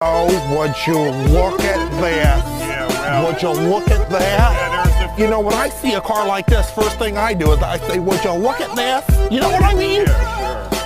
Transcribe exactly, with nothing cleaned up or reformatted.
Oh, would you look at that? Yeah, well, Would you look at that? yeah, there's the You know, when I see a car like this, first thing I do is I say, would you look at this? You know what I mean? yeah, sure.